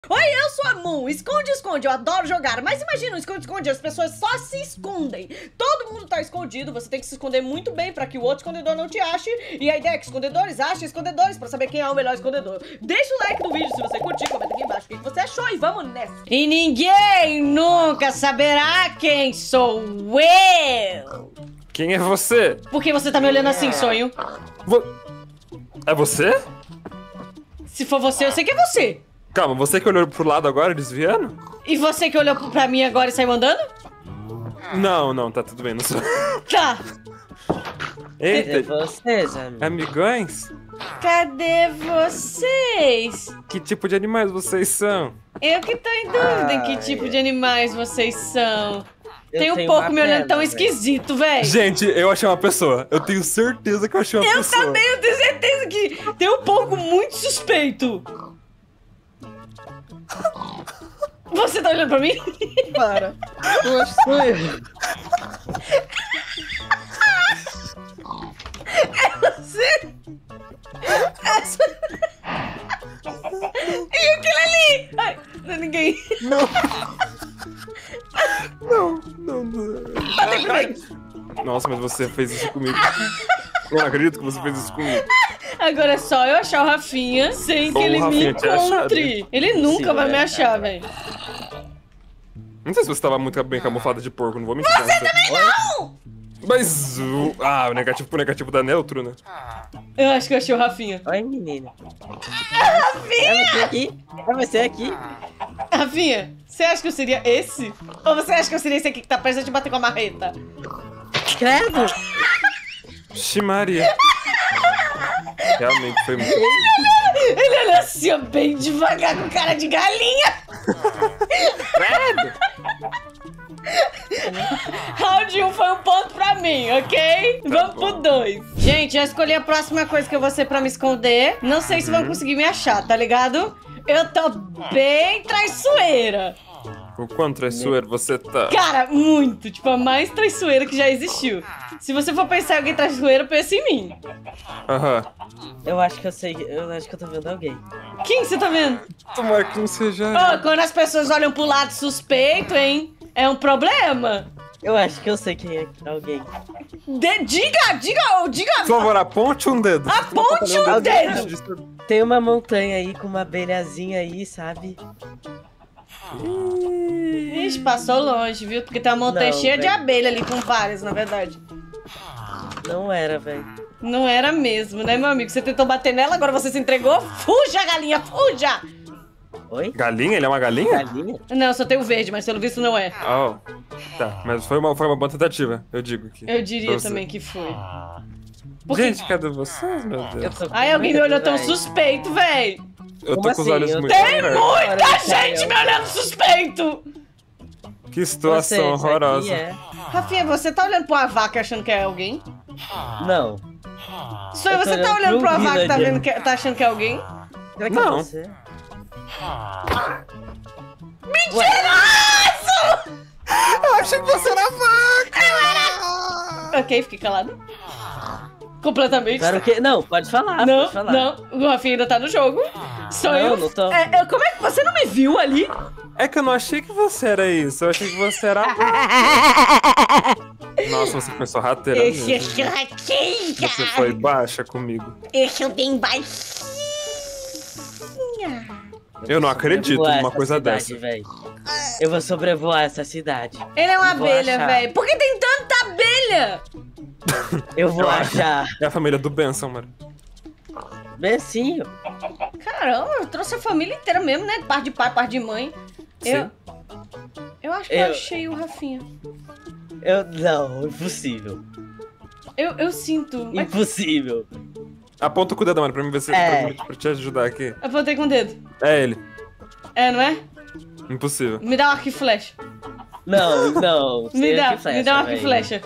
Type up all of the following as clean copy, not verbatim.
Oi, eu sou a Moon. Esconde, esconde. Eu adoro jogar. Mas imagina, esconde, esconde. As pessoas só se escondem. Todo mundo tá escondido. Você tem que se esconder muito bem pra que o outro escondedor não te ache. E a ideia é que escondedores achem escondedores pra saber quem é o melhor escondedor. Deixa o like no vídeo se você curtir. Comenta aqui embaixo o que você achou. E vamos nessa. E ninguém nunca saberá quem sou eu. Quem é você? Por que você tá me olhando assim, sonho? É você? Se for você, eu sei que é você. Calma, você que olhou pro lado agora, desviando? E você que olhou pra mim agora e saiu andando? Não, tá tudo bem, não sou. Tá. Eita, Cadê vocês, amigo? amigões? Cadê vocês? Que tipo de animais vocês são? Eu que tô em dúvida em que tipo de animais vocês são. Tem um pouco me olhando tão esquisito, velho. Gente, eu achei uma pessoa. Eu tenho certeza que eu achei uma Eu pessoa. também, eu tenho certeza que tem um pouco muito suspeito. Você tá olhando pra mim? Para. Eu acho que sou eu. É você? E aquilo ali? Ai, não é ninguém. Não. Batei pra mim. Nossa, mas você fez isso comigo. Eu não acredito que você fez isso comigo. Agora é só eu achar o Rafinha sem que Ou o ele me Rafinha te achar, encontre. né? Ele nunca Sim, vai me é. achar, velho. Não sei se você tava muito bem camuflada de porco, não vou mentir. Você também Não! Mas o negativo pro negativo dá neutro, né? Eu acho que eu achei o Rafinha. Oi, menina. Rafinha! É você aqui? É você aqui? Rafinha, você acha que eu seria esse? Ou você acha que eu seria esse aqui que tá prestes a bater com a marreta? Credo! Ximaria. Realmente foi muito. Ele olhou assim, ó, bem devagar, com cara de galinha. Credo! Round 1 foi um ponto pra mim, ok? Vamos pro 2. Gente, já escolhi a próxima coisa que eu vou ser pra me esconder. Não sei se vão conseguir me achar, tá ligado? Eu tô bem traiçoeira. O quanto traiçoeiro você tá? Cara, muito. Tipo, a mais traiçoeira que já existiu. Se você for pensar em alguém traiçoeiro, pensa em mim. Aham. Eu acho que eu sei. Eu acho que eu tô vendo alguém. Quem você tá vendo? Tomara que não seja. Ô, quando as pessoas olham pro lado suspeito, hein? É um problema. Eu acho que eu sei quem é alguém. Diga. Por favor, aponte um dedo. Aponte um dedo. Tem uma montanha aí com uma abelhazinha aí, sabe? Ixi, passou longe, viu? Porque tem uma montanha Não, cheia de velho. abelha ali, com várias, na verdade. Não era, velho. Não era mesmo, né, meu amigo? Você tentou bater nela, agora você se entregou? Fuja, galinha, fuja! Oi? Galinha? Ele é uma galinha? Galinha? Não, eu só tenho verde, mas pelo visto não é. Oh. Tá, mas foi uma boa tentativa, eu digo aqui. Eu diria Pra você. também que foi. Porque... Gente, cadê vocês, meu Eu Deus? tô com Ai, alguém me medo, olhou tão véi. suspeito, véi. Eu tô Como com os assim? olhos Eu muito tenho abertos. Muita Olha, gente me olhando suspeito! Que situação Você, horrorosa. isso aqui é... Rafinha, você tá olhando pro Avac achando que é alguém? Não. Sonho, Eu tô você tá olhando olhando pro pro Avac tá, Villager. tá achando que é alguém? Será que Não. é você? Mentiroso! Eu achei que você era vaca! Ok, fiquei calado. Completamente. Claro que... Não, pode falar, Não, pode falar. não, o Rafinha ainda tá no jogo. Só Não, eu. não tô. Como é que você não me viu ali? É que eu não achei que você era isso, eu achei que você era a vaca. Nossa, você começou rateira Esse é mesmo. churraquinha. Você foi baixa comigo. Eu sou bem baixinha. Eu não vou acredito sobrevoar numa essa coisa cidade, dessa. véi. Eu vou sobrevoar essa cidade. Ele é uma Eu vou abelha, achar. velho. Por que tem tanta abelha? Eu vou Eu acho. achar. É a família do Benção, mano. Bencinho. Caramba, eu trouxe a família inteira mesmo, né? Par de pai, par de mãe. Sim. Eu acho que eu achei o Rafinha. Não, impossível. Eu sinto. Mas Impossível. Aponta com o dedo, mano, pra mim ver se pra te ajudar aqui. eu apontei com o dedo. É ele. É, não é? Impossível. Me dá um arco e flecha. Não. Me sem dá, arco e flecha, me dá um arco e véi. flecha.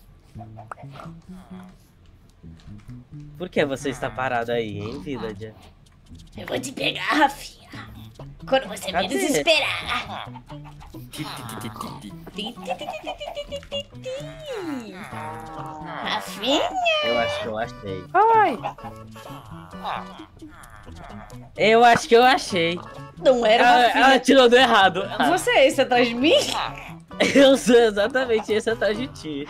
Por que você está parado aí, hein, Villager? Eu vou te pegar, Rafinha. Quando você Cadê? menos esperar. Rafinha? Eu acho que eu achei. Oi. Eu acho que eu achei. Não era uma Ela filha. tirou do errado. Você é esse atrás de mim? Eu sou exatamente esse atrás de ti.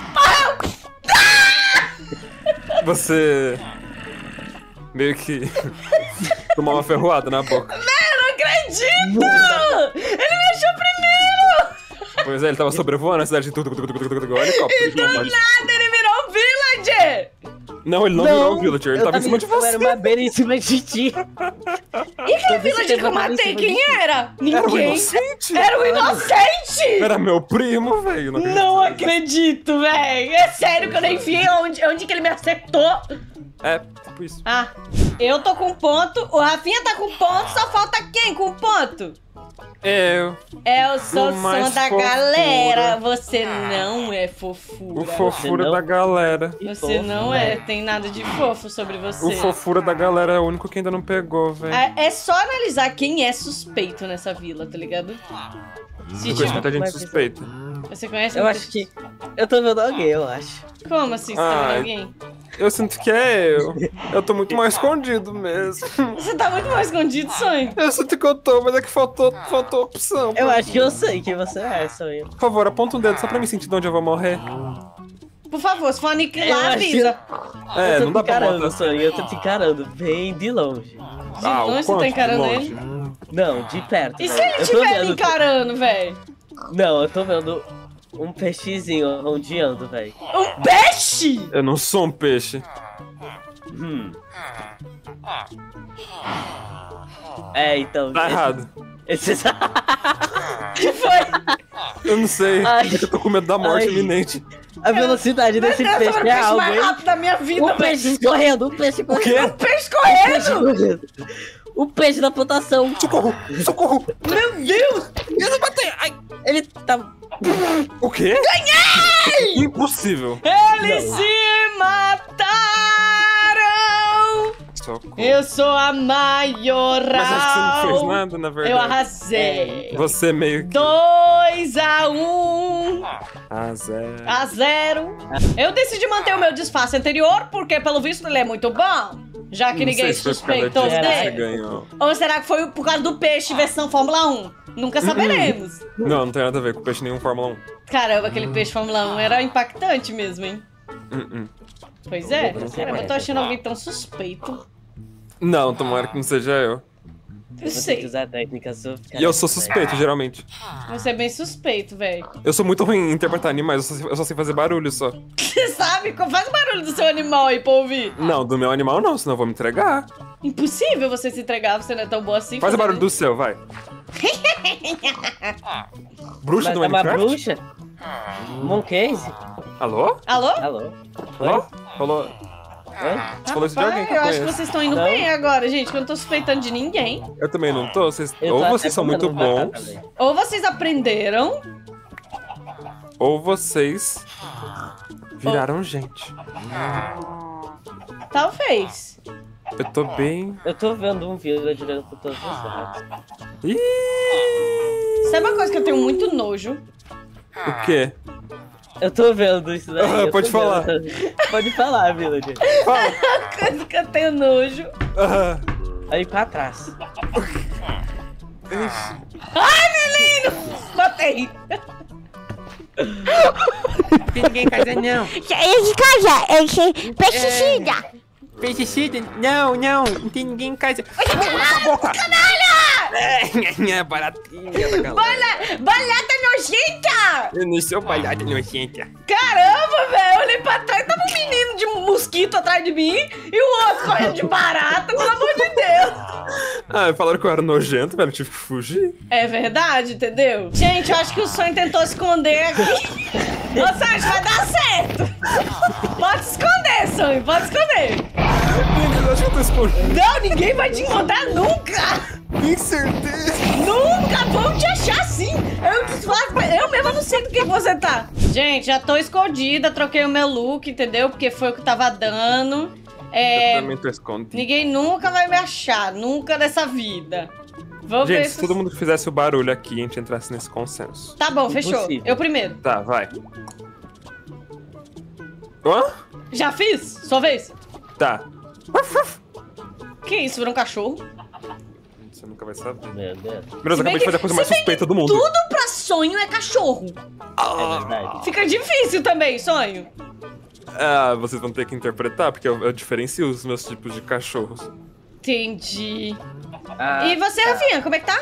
Você meio que tomou uma ferroada na boca. Eu não acredito! Ele me achou primeiro! Pois é, ele tava sobrevoando a cidade de tudo, igual helicóptero. Do nada ele virou um villager! Não, ele não virou um villager, ele tava em cima de você. Era uma beira em cima de ti. E aquele villager que eu matei, quem era? Ninguém. Era um inocente. Era um inocente! Era meu primo, velho. Não acredito, velho! É sério que eu nem vi onde que ele me acertou? É, tipo isso. Ah, eu tô com ponto, o Rafinha tá com ponto, só falta quem com ponto? Eu. É o Sossão mais da fofura. galera. Você não é fofura. O fofura não? da galera. Você fofo, não é, tem nada de fofo sobre você. O fofura da galera é o único que ainda não pegou, velho. É só analisar quem é suspeito nessa vila, tá ligado? Se Eu conheço tipo, muita gente mas- suspeita. você conhece Eu muita acho que... Eu tô vendo alguém, eu acho. Como assim, você tá vendo Ai. alguém? Eu sinto que é eu. Eu tô muito mais escondido mesmo. Você tá muito mais escondido, sonho. Eu sinto que eu tô, mas é que faltou opção. Eu acho que eu sei quem você é, Sonho. Por favor, aponta um dedo só pra me sentir de onde eu vou morrer. Por favor, se for Eu aniquilar, acho avisa. É, eu tô não dá te pra encarando, botar. Sonho. Eu tô te encarando bem de longe. De Ah, o longe você quanto tá de encarando longe? ele? Não, de perto. E se velho. ele Eu tô estiver me vendo- encarando, velho? Não, eu tô vendo um peixezinho rondeando, velho. Um peixe? Eu não sou um peixe. É, então. Tá errado. Esse... Que foi? Eu não sei. Ai. É que eu tô com medo da morte Ai. iminente. A velocidade Meu desse Deus, eu peixe sou o é peixe algo, mais hein? rápido da minha vida, O velho. peixe escorrendo, o peixe O correndo. quê? Peixe O peixe correndo! correndo. O peixe da plantação. Socorro! Socorro! Meu Deus! Eu não matei! Ai! Ele tá... O quê? Ganhei! Impossível. Eles Não. se mataram! Socorro. Eu sou a maioral! Mas acho que você não fez nada, na verdade. Eu arrasei! Você meio que... 2-1 Ah, Zé. a 0. Eu decidi manter o meu disfarce anterior, porque pelo visto ele é muito bom. Já que Não ninguém sei se foi por causa suspeitou disso que você dele. ganhou. Ou será que foi por causa do peixe versão Fórmula 1? Nunca saberemos. Não, não tem nada a ver com peixe nenhum Fórmula 1. Caramba, aquele peixe Fórmula 1 era impactante mesmo, hein? Pois é. Caramba, eu tô achando alguém tão suspeito. Não, tomara que não seja eu. Eu Vou ter que sei. usar a técnica sofisticada. E eu sou suspeito, geralmente. Você é bem suspeito, velho. Eu sou muito ruim em interpretar animais, eu só sei fazer barulho só. Você sabe? Faz o barulho do seu animal aí pra ouvir. Não, do meu animal não, senão eu vou me entregar. Impossível você se entregar, você não é tão boa assim. Faz o barulho fazendo do seu, vai. Bruxa Mas do é uma Minecraft? bruxa? Moncase? Alô? isso. Alô? Alô? Alô? Falou. Oi? Você falou isso de alguém que eu eu acho que conheço. vocês estão indo Não. bem agora, gente, que eu não tô suspeitando de ninguém. Eu também não tô. Vocês... Eu Ou tô vocês até são muito tentando matar bons, também. Ou vocês aprenderam, ou vocês viraram gente. talvez. Eu tô bem... Eu tô vendo um vídeo girando por todos os lados. Ih! Sabe uma coisa que eu tenho muito nojo? O quê? Eu tô vendo isso daí. Ah, eu pode tô falar. vendo. Pode falar, Villager. Fala! Coisa que eu tenho nojo. Ah, Aí pra trás. Ai, menino! Matei. ninguém em casa não. Saia de casa, eu sou pesticida. Pesticida? Não, não tem ninguém em casa. Cala a boca! É baratinha da galera. Balhada nojenta! Eu não sou balhada nojenta. Caramba, velho! Eu olhei pra trás, tava um menino de mosquito atrás de mim e o outro correndo de barata, pelo amor de Deus! Ah, falaram que eu era nojento, velho. Eu tive que fugir. É verdade, entendeu? Gente, eu acho que o sonho tentou esconder aqui. Ô, Sancho, vai dar certo! Pode se esconder, sonho, pode se esconder! Eu acho que eu tô escondido. Não, ninguém vai te encontrar nunca! Tem certeza. Nunca vão te achar assim! Eu mesma não sei do que você tá. Gente, já tô escondida, troquei o meu look, entendeu? Porque foi o que tava dando. Eu também tô escondido. Ninguém nunca vai me achar, nunca nessa vida. Vou ver Gente, se todo mundo fizesse o barulho aqui, a gente entrasse nesse consenso. Tá bom, fechou. Impossível. Eu primeiro. Tá, vai. Hã? Já fiz? Sua vez. Tá. Que isso, virou um cachorro? Você nunca vai saber. Meu Deus. Meu Deus, eu acabei de fazer a coisa mais suspeita do mundo. Tudo pra sonho é cachorro. É verdade. Fica difícil também, sonho. Ah, vocês vão ter que interpretar, porque eu diferencio os meus tipos de cachorros. Entendi. Ah, E você, Rafinha, como é que tá?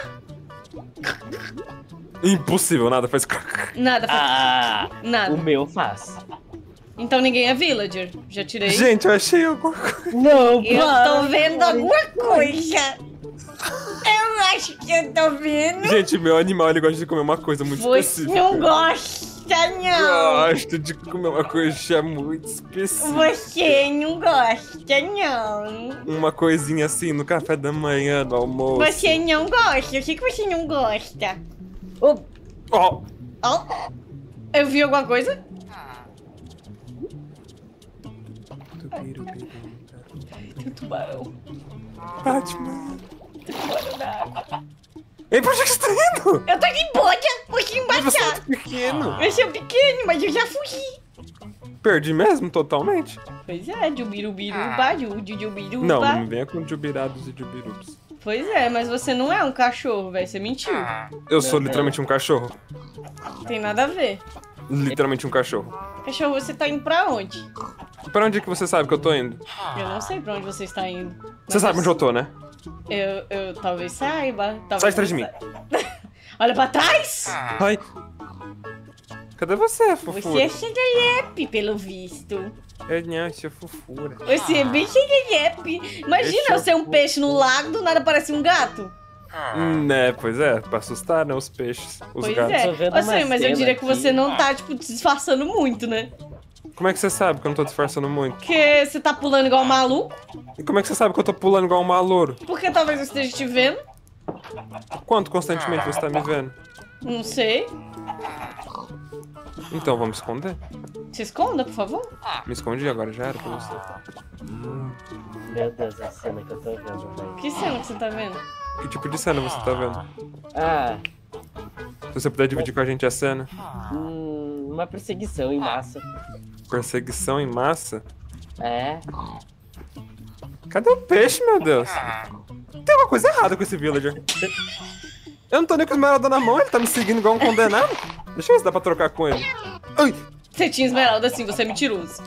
Impossível, nada faz... Nada, nada. o meu faz. Então ninguém é villager. Já tirei. Gente, eu achei alguma coisa. Não, Eu tô vendo alguma coisa. Eu acho que eu tô vendo. Gente, meu animal, ele gosta de comer uma coisa muito Você específica. não gosta, não. Gosto de comer uma coisa muito específica. Você não gosta, não. Uma coisinha assim no café da manhã, no almoço. Você não gosta. O que você não gosta? Ó, Oh, eu vi alguma coisa? Tem um tubarão. Batman. Ei, pra onde é que você tá indo? Eu tô aqui embaixo, um pouquinho Mas você é embaixo. muito pequeno. Eu sou pequeno, mas eu já fugi. Perdi mesmo, totalmente. Pois é, jubirubiruba, jujubiruba. Não, não me venha com jubirados e jubirubos. Pois é, mas você não é um cachorro, velho. Você mentiu. Eu sou literalmente um cachorro. Tem nada a ver. Literalmente um cachorro. Cachorro, você tá indo pra onde? Pra onde é que você sabe que eu tô indo? Eu não sei pra onde você está indo. Você sabe onde eu tô, né? Eu talvez saiba. Talvez Sai atrás de mim. Olha pra trás! Ai. Cadê você, fofura? Você é serelepe, pelo visto. Eu não, isso é fofura. Você é bem serelepe. Imagina Deixa eu eu ser um peixe no lago, do nada parece um gato. Né, pois é, pra assustar, né, os peixes, os Pois gatos. é. Tô vendo Ô, uma Sonho, mas eu cena diria que aqui. você não tá, tipo, disfarçando muito, né? Como é que você sabe que eu não tô disfarçando muito? Porque você tá pulando igual um maluco. E como é que você sabe que eu tô pulando igual um malouro? Porque talvez eu esteja te vendo. Quanto constantemente você tá me vendo? Não sei. Então vamos esconder? Se esconda, por favor. Me escondi agora, já era pra você. Meu Deus, a cena que eu tô vendo, velho. Que cena que você tá vendo? Que tipo de cena você tá vendo? Ah, Se você puder dividir com a gente a cena. uma perseguição em massa. Perseguição em massa? É. Cadê o peixe, meu Deus? Tem alguma coisa errada com esse villager. Eu não tô nem com o esmeralda na mão, ele tá me seguindo igual um condenado. Deixa eu ver se dá pra trocar com ele. Ai! Você tinha esmeralda assim, você é mentiroso.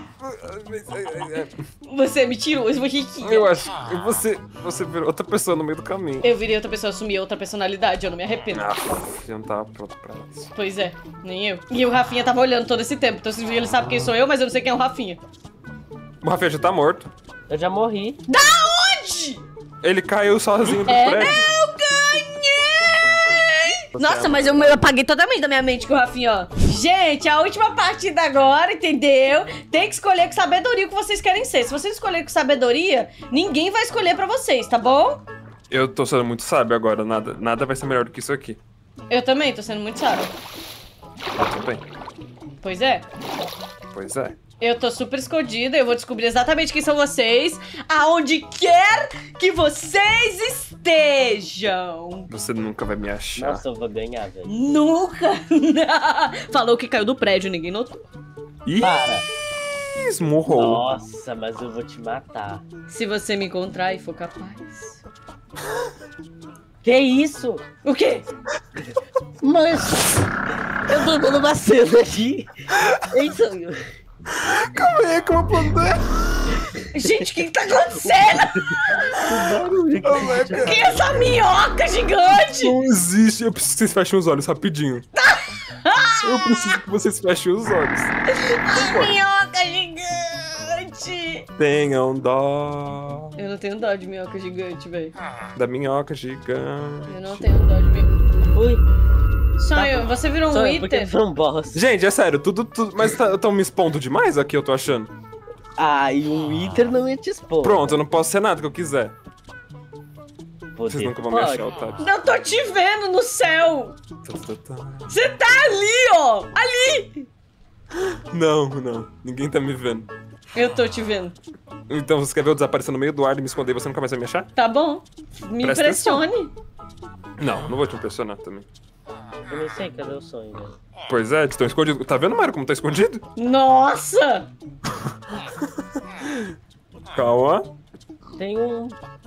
Você é mentiroso, você tinha. Eu acho que você virou outra pessoa no meio do caminho. Eu virei outra pessoa, assumi outra personalidade, eu não me arrependo. Ah, eu não tava pronto pra isso. Pois é, nem eu. E o Rafinha tava olhando todo esse tempo, então ele sabe quem sou eu, mas eu não sei quem é o Rafinha. O Rafinha já tá morto. Eu já morri. Da onde? Ele caiu sozinho do É, prédio. eu ganhei! Nossa, mas eu apaguei totalmente da minha mente com o Rafinha, ó. Gente, a última partida agora, entendeu? Tem que escolher com sabedoria o que vocês querem ser. Se vocês escolherem com sabedoria, ninguém vai escolher pra vocês, tá bom? Eu tô sendo muito sábio agora, nada vai ser melhor do que isso aqui. Eu também, tô sendo muito sábio. Tudo bem. Pois é. Pois é. Eu tô super escondida, eu vou descobrir exatamente quem são vocês, aonde quer que vocês estejam. Você nunca vai me achar. Nossa, eu vou ganhar, velho. Nunca! Falou que caiu do prédio, ninguém notou. Ih, Para. esmurrou. Nossa, mas eu vou te matar. Se você me encontrar e for capaz. Que isso? O quê? Mas eu tô dando uma cena aqui. Hein, Sonho? Calma aí, que eu vou plantar. Gente, o que tá acontecendo? Que é essa minhoca gigante? Não existe. Eu preciso que vocês fechem os olhos rapidinho. Eu preciso que vocês fechem os olhos. Minhoca gigante! Tenham dó Eu não tenho dó de minhoca gigante, velho. da minhoca gigante. Eu não tenho dó de minhoca. Ui. Sonho, você virou um Sonho, por que Wither? foi um boss? Gente, é sério, tudo. Mas estão me expondo demais aqui, eu tô achando. Ah, e um Wither não ia te expor. Pronto, eu não posso ser nada que eu quiser. Poder Vocês nunca vão me pode. achar, otário. Não tô te vendo no céu! Você tá ali, ó! Ali! Não. Ninguém tá me vendo. Eu tô te vendo. Então você quer ver eu desaparecer no meio do ar e me esconder e você nunca mais vai me achar? Tá bom? Me Presta impressione. Não vou te impressionar também. Eu não sei cadê o sonho, velho. Pois é, estão escondidos. Tá vendo, Mário, como tá escondido? Nossa! Calma. tem um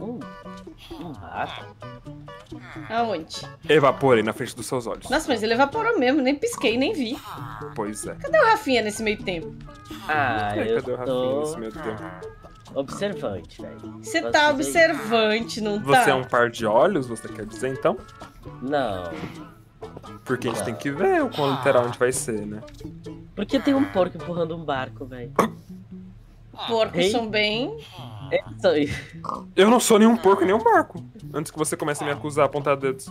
bar. Aonde? Evaporei na frente dos seus olhos. Nossa, mas ele evaporou mesmo, nem pisquei, nem vi. Pois é. Cadê o Rafinha nesse meio tempo? Ah, eu Cadê o Rafinha nesse tô meio tempo? observante, velho. Você Posso tá dizer observante, não tá? Você é um par de olhos, você quer dizer então? Não, Porque a gente tem que ver o quão literal a gente vai ser, né? porque tem um porco empurrando um barco, velho. Porcos Ei. são bem... É isso aí. Eu não sou nenhum porco nem um barco. Antes que você comece a me acusar, apontar dedos.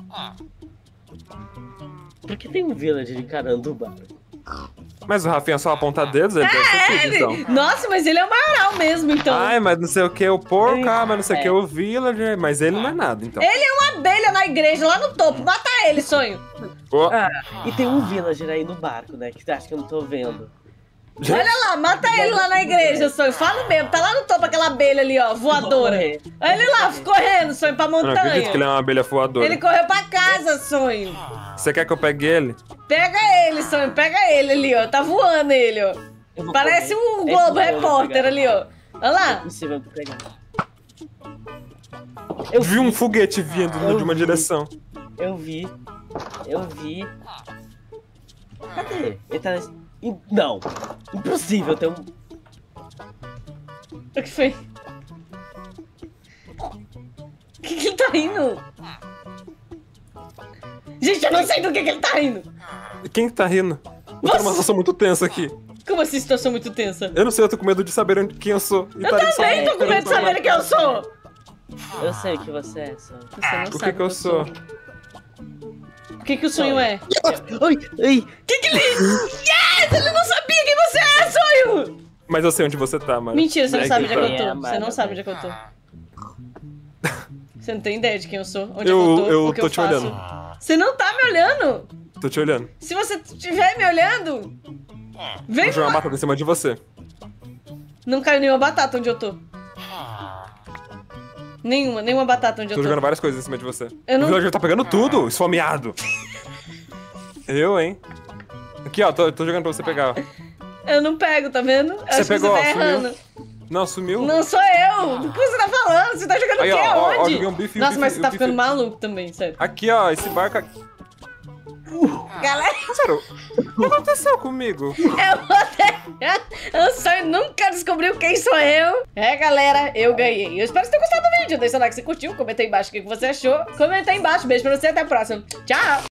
Por que tem um villager encarando o barco? Mas o Rafinha só aponta dedos, ele deve ser tudo, então. Nossa, mas ele é o maioral mesmo, então. Ai, mas não sei o que o porco, mas não sei o que o villager, mas ele não é nada, então. Ele é uma abelha na igreja, lá no topo. Mata ele, sonho. Ó, Ah, e tem um villager aí no barco, né? Que acho que eu não tô vendo. Olha lá, mata ele lá na igreja, sonho. Fala mesmo, tá lá no topo aquela abelha ali, ó, voadora. correr. Olha ele lá, correndo, sonho, pra eu não acredito que ele é montanha. uma abelha voadora. Ele correu pra casa, sonho. Você quer que eu pegue ele? Pega ele, sonho, pega ele ali, ó. Tá voando ele, ó. Eu vou Parece correr. um É Globo impossível Repórter pegar. ali, ó. Olha lá. Impossível pegar. Eu vi um foguete vindo Eu de uma vi. direção. Eu vi. Cadê? Ele tá nesse... Não! Impossível ter um... O que foi? O que ele tá rindo? Gente, eu não sei do que ele tá rindo. Quem que tá rindo? Eu tô numa situação muito tensa aqui. Como assim, situação muito tensa? Eu não sei, eu tô com medo de saber quem eu sou. E Eu também tô com medo de saber quem eu sou. Eu sei o que você é, só. Você não O sabe que eu sou? O que o sonho é? Oi, oi! Que ele... Yes! Ele não sabia quem você é, sonho! Mas eu sei onde você tá, mano. Mentira, você não É sabe que onde é que tá. eu tô. amada, Você não sabe onde é que eu tô. Você não tem ideia de quem eu sou, onde é que Eu- eu tô, eu o que tô eu te faço. olhando. Você não tá me olhando? Tô te olhando. Se você estiver me olhando, vem Vou jogar uma pra... batata em cima de você. Não caiu nenhuma batata onde eu tô. Nenhuma batata onde eu Tô tô. jogando várias coisas em cima de você. Eu não- O villager tá pegando tudo, esfomeado. Eu, hein? Aqui, ó, tô jogando pra você pegar, ó. Eu não pego, tá vendo? Você Acho pegou, que você tá sumiu. errando. Não, sumiu. Não sou eu! Do que você tá falando? Você tá jogando Aí, o quê? ó, ó, Aonde? joguei um bife, Nossa, bife, mas você tá bife. ficando maluco também, sério. Aqui, ó, esse barco aqui. Galera, Sério, o que aconteceu comigo? eu vou ter... O sonho nunca descobriu quem sou eu. É, galera, eu ganhei. Eu espero que você tenha gostado do vídeo. Deixa o like se curtiu, comenta aí embaixo o que você achou. Comenta aí embaixo. Beijo pra você, até a próxima. Tchau!